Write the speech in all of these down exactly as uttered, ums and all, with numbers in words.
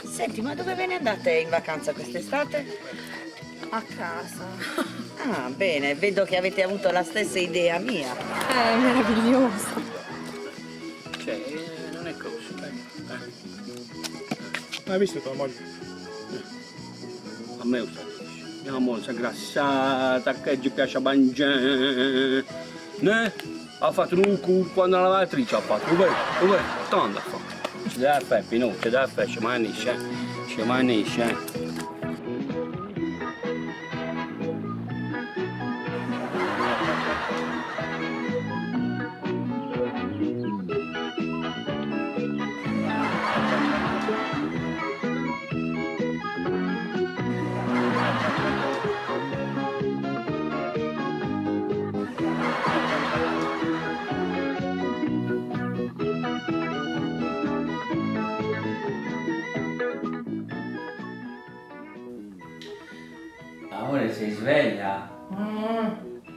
Senti, ma dove ve ne andate in vacanza quest'estate? A casa. Ah, bene, vedo che avete avuto la stessa idea mia. È meraviglioso. Cioè, eh, non è così. Eh. Ma hai visto tua moglie? A me lo sai. Mia moglie si è ingrassata, che gli piace mangiare. Ne? Ha fatto un culo quando la lavatrice ha fatto. Dove? Dove? Tanto ha fatto. Ci deve fare, Pino, ci deve fare, ci manisce, eh. Ci manisce, eh. Amore, sei sveglia? Mm.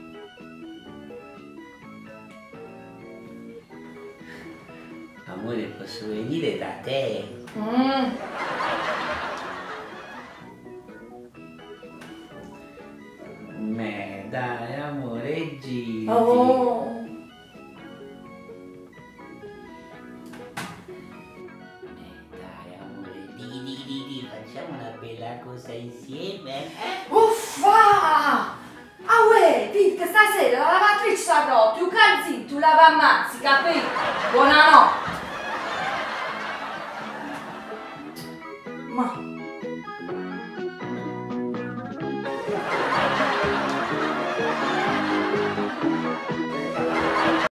Amore, posso venire da te? Mm. Me, dai, amore, giri. Oh. Dai, amore, di, di, di, di, facciamo una bella cosa insieme. Uffa! Ah uè, Pete, stasera la lavatrice saprò, tu canzi, tu lava ammazzi, capito? Buonanotte!